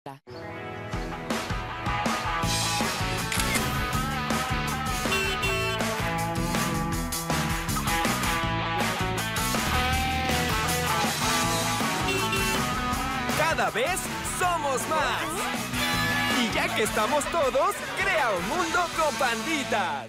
Cada vez somos más. Y ya que estamos todos, crea un mundo con Panditas.